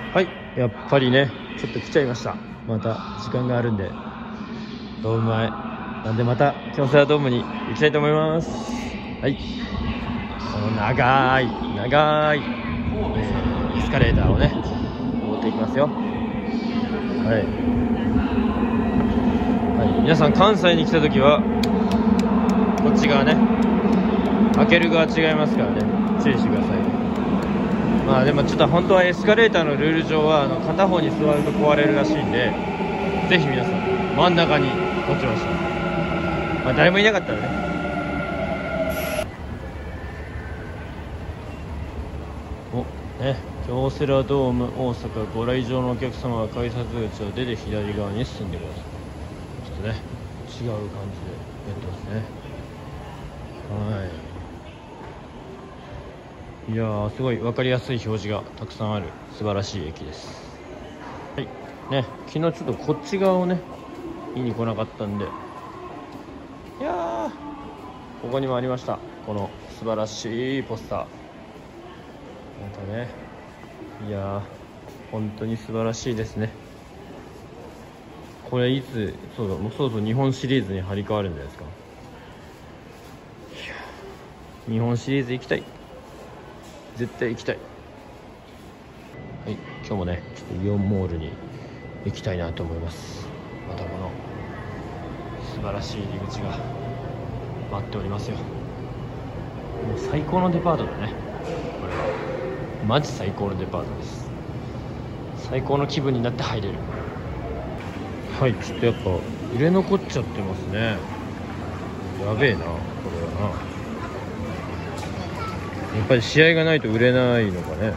はい、やっぱりねちょっと来ちゃいました。また時間があるんでドーム前なんで、また京セラドームに行きたいと思います。はい、この長いエスカレーターをね登っていきますよ。はい、皆さん関西に来た時はこっち側ね、開ける側違いますからね、注意してください。まあでもちょっと本当はエスカレーターのルール上は片方に座ると壊れるらしいんで、ぜひ皆さん真ん中に落ちました。まあ誰もいなかったらね。京セラドーム大阪ご来場のお客様は改札口を出て左側に進んでください。ちょっとね違う感じでやってますね。いやー、すごい分かりやすい表示がたくさんある素晴らしい駅です。はいね、昨日ちょっとこっち側をね見に来なかったんで、いやー、ここにもありました、この素晴らしいポスター。またね、いやー本当に素晴らしいですね。これいつもうそろそろ日本シリーズに張り替わるんじゃないですか。いや日本シリーズ行きたい、絶対行きたい。はい、今日もねちょっとイオンモールに行きたいなと思います。またこの素晴らしい入り口が待っておりますよ。もう最高のデパートだね、これはマジ最高のデパートです。最高の気分になって入れる。はい、ちょっとやっぱ売れ残っちゃってますね。やべえなこれはな。やっぱり試合がないと売れないのかね。ちょっとない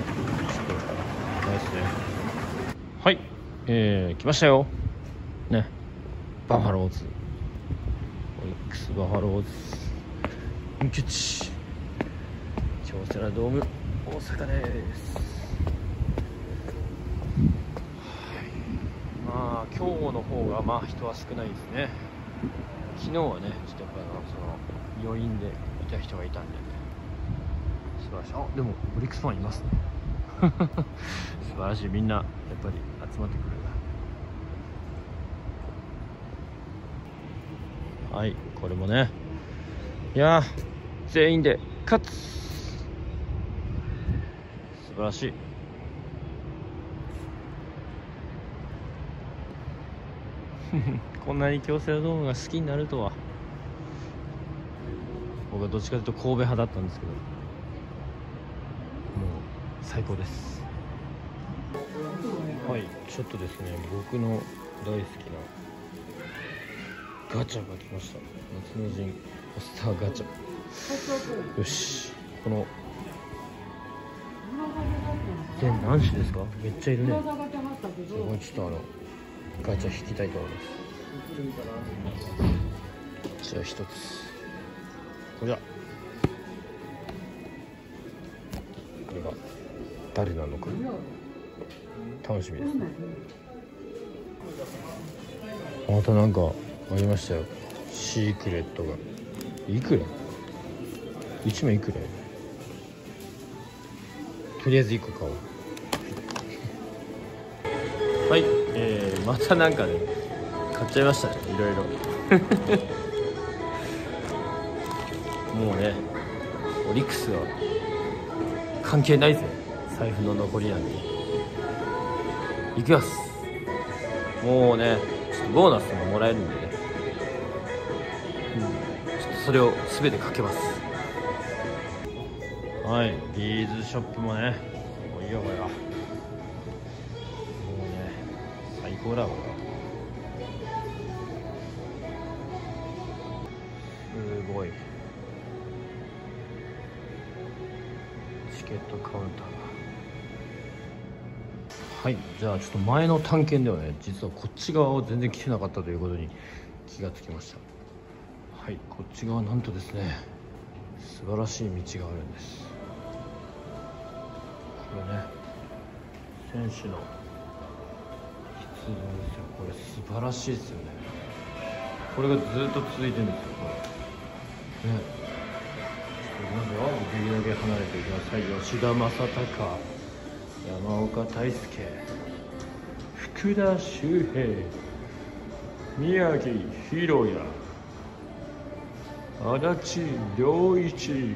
ですね。はい、来ましたよね、バファローズ、オリックスバファローズ本拠地京セラドーム大阪です。まあ今日の方がまあ人は少ないですね。昨日はねちょっとやっぱその余韻でいた人がいたんで素晴らしい。あ、でもオリックスファンいますね素晴らしい、みんなやっぱり集まってくる。はい、これもね、いやー全員で勝つ、素晴らしい。こんなに京セラドームが好きになるとは。僕はどっちかというと神戸派だったんですけど、もう最高です。はい、ちょっとですね僕の大好きなガチャが来ました。夏の陣ポスターガチャ。よし、この全何種ですか、めっちゃいるね。これちょっとガチャ引きたいと思います。じゃあ一つこれだ。これが誰なのか楽しみですね。またなんかありましたよ、シークレットが。いくら1枚いくら、とりあえず1個買おう。はい、またなんかね買っちゃいましたね、いろいろもうねオリックスは関係ないぜ、財布の残りなんでいきます。もうねちょっとボーナスももらえるんでね、ちょっとそれを全てかけます。はい、ビーズショップもねすごいよこれは。もうね最高だこれは。すごいチケットカウンター。はい、じゃあちょっと前の探検ではね実はこっち側を全然来てなかったということに気がつきました。はい、こっち側なんとですね素晴らしい道があるんです。これね選手の筆なんですよ。これ素晴らしいですよね。これがずっと続いてるんですよこれね。ちょっといきますよ、できるだけ離れてください。吉田正尚、 山岡大輔、福田周平、宮城博也、足立良一、そして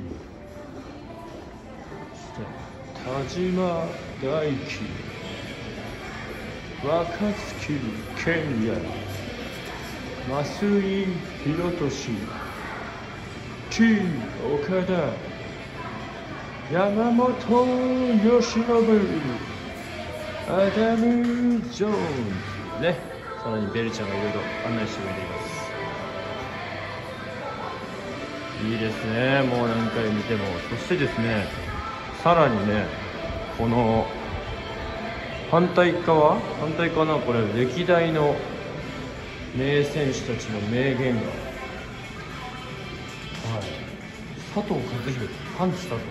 田島大輝、若月健也、増井宏俊、T 岡田、山本由伸、アダム・ジョーンズね。さらにベルちゃんがいろいろ案内してくれています。いいですね、もう何回見ても。そしてですね、さらにね、この反対側な、これ歴代の名選手たちの名言が、はい、佐藤和弘、パンチ佐藤、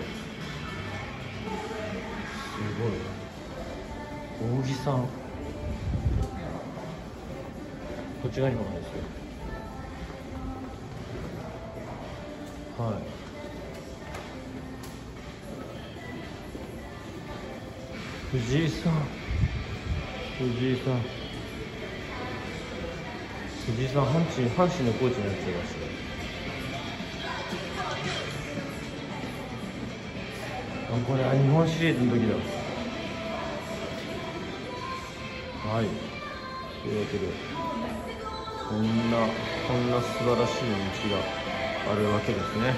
すごい、扇さん、こっち側にもあるんですよ。はい、藤井さん、阪神のコーチになっちゃいました。あ、これ日本シリーズの時だ。はい、というわけでこんな素晴らしい道があるわけですね。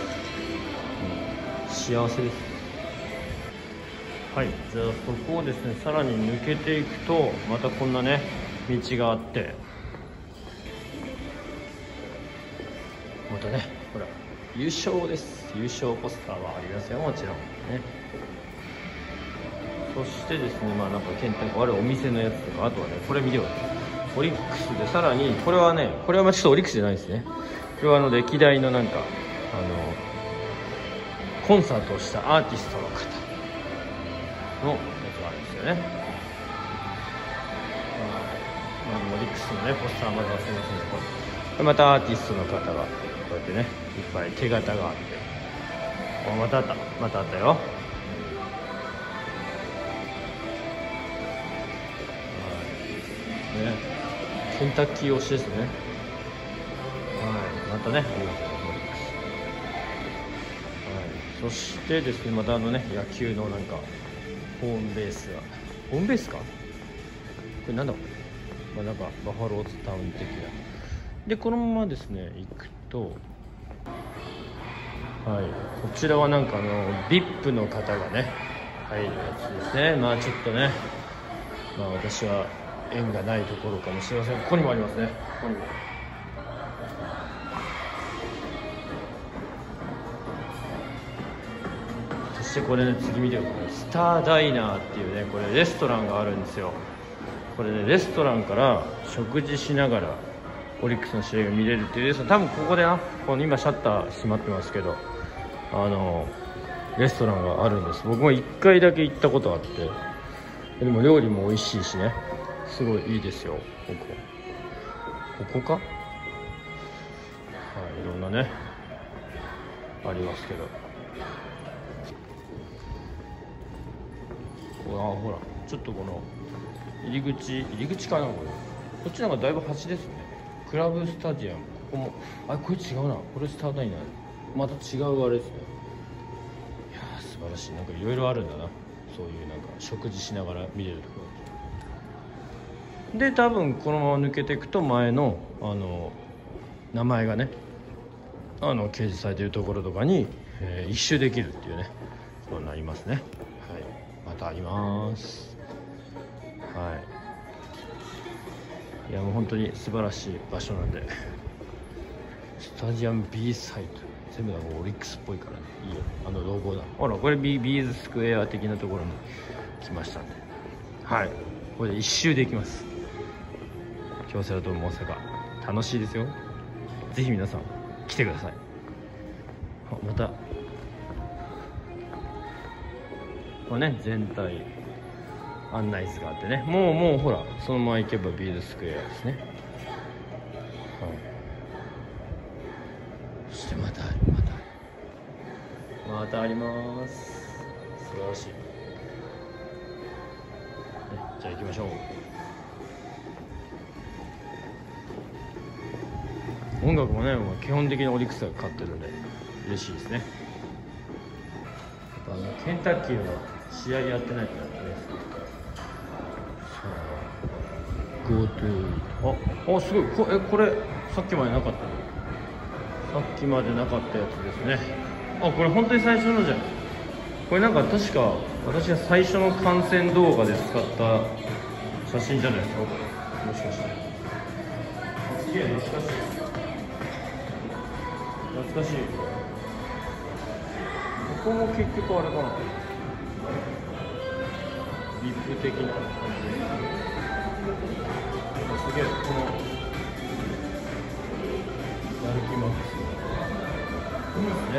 幸せです。はい、じゃあそこをですね、さらに抜けていくとまたこんなね道があって、またね、ほら優勝です。優勝ポスターはありますよ、もちろんね。そしてですね、まあなんかケンタッキー、あれお店のやつとか、あとはね、これ見てください。オリックスで、さらにこれはまあちょっとオリックスじゃないですね。これは歴代のなんかコンサートをしたアーティストの方のやつがあるんですよね。オリックスのねポスター、まだ忘れませんけど、またアーティストの方がこうやってね、いっぱい手形があって、またあったよ。ね、ケンタッキー推しですね。はい、またね、ありがとうございます。はい、そしてですね、また野球のなんかホームベースか、これなんだこれ、なんかバファローズタウン的な。でこのままですね行くと、はい、こちらはなんかVIP の方がね入るやつですね。まあちょっとね、私は縁がないところかもしれません。ここにもありますね。ここにも。そしてこれね、次見てください。スターダイナーっていうね、これレストランがあるんですよ。これね、レストランから食事しながらオリックスの試合が見れるっていうレストラン。多分ここでこの今シャッター閉まってますけど、レストランがあるんです。僕も1回だけ行ったことあって、でも料理も美味しいしね、すごいいいですよ。ここか、はい、いろんなねありますけど、ほらちょっとこの入り口かな、こっちなんかだいぶ端ですね。クラブスタジアム、ここもこれ違うな、これスターダイナー、また違うあれですね。いやー素晴らしい、なんかいろいろあるんだな、そういうなんか食事しながら見れるところで、多分このまま抜けていくと前の名前がね掲示されているところとかに、一周できるっていうねことになりますね。はい、またあります。はい、いやもう本当に素晴らしい場所なんで、スタジアム B サイト全部がもうオリックスっぽいからね、いいよ、ロゴだ。ほらこれビーズスクエア的なところに来ましたんで、はい、これで一周できます。京セラドーム大阪、楽しいですよ。ぜひ皆さん来てください。またこれね、全体案内図があってね、もうほらそのまま行けばビーズスクエアですね。はい、そしてまたあります。素晴らしい。 じゃあ行きましょう。音楽もね、もう基本的にオリックスが勝ってるんで嬉しいですね。やっぱケンタッキーは試合やってないからね。GoTo あ、すごい。これさっきまでなかった。さっきまでなかったやつですね。あ、これ本当に最初のじゃん。これなんか確か私が最初の観戦動画で使った写真じゃないですか、これ。もしかして。すげえ懐かしい。懐かしい。ここも結局あれかな。リップ的な感じ。すげえ、このやる気マックスね。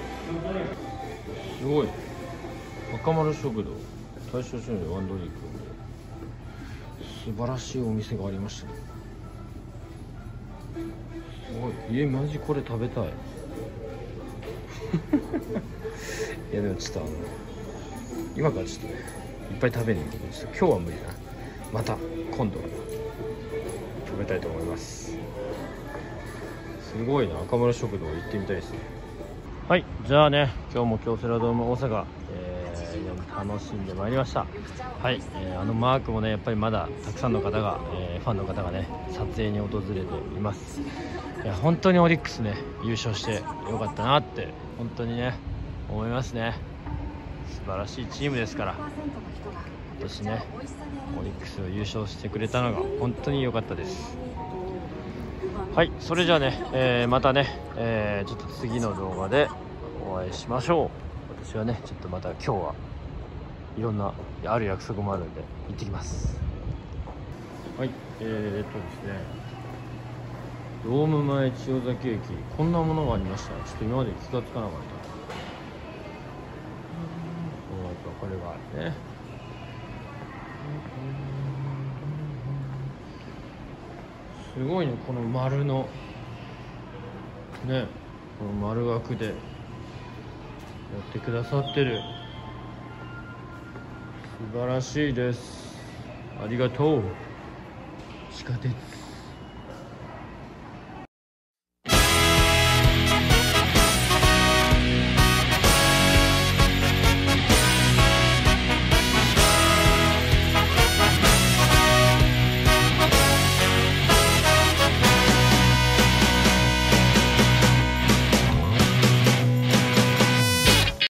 すごい。赤丸食堂、大正商業ワンドリーク、素晴らしいお店がありましたね。すごい。マジこれ食べたい。いやでもちょっと今からちょっとねいっぱい食べに行くけど、ちょっと今日は無理だな。また今度は食べたいと思います。すごいな、赤丸食堂行ってみたいですね。はい、じゃあね、今日も京セラドーム大阪、楽しんでまいりました。はい、マークもねやっぱりまだたくさんの方が、ファンの方がね撮影に訪れています。いや本当にオリックスね優勝してよかったなって本当にね思いますね。素晴らしいチームですから、今年ねオリックスを優勝してくれたのが本当に良かったです。はい、それじゃあね、またね、ちょっと次の動画でお会いしましょう。私はねちょっとまた今日はいろんなある約束もあるんで行ってきます。はい、ですね、ドーム前千代崎駅、こんなものがありました。ちょっと今まで気がつかなかった。これがあるね。すごいね、この丸のね、この丸枠でやってくださってる。素晴らしいです。ありがとう。地下鉄